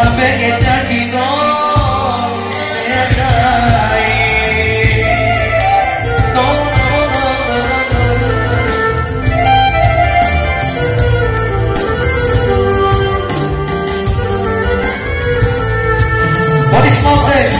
את הכינור בוא נשמע חץ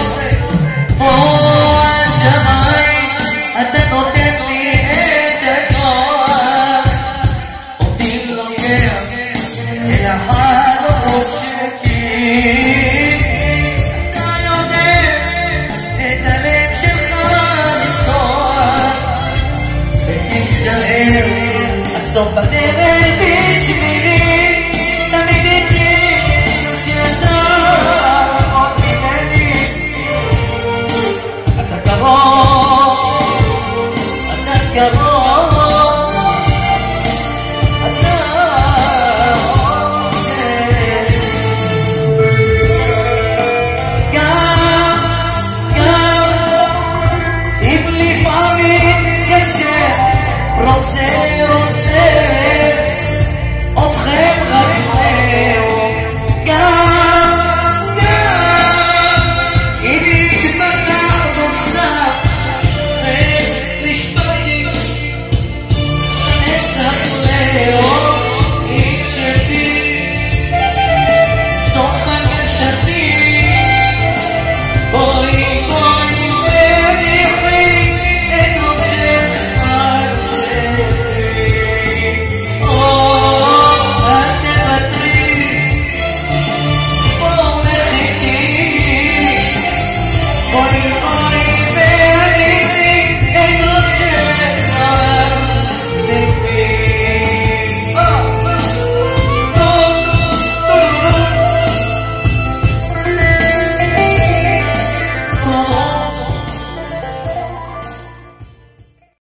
השמיים אתה נותן לי את הכוח אותי לוקח אל החלומות שלי אתה יודע את הלב שלך לפתוח ותישאר עד סוף הדרך בשבילי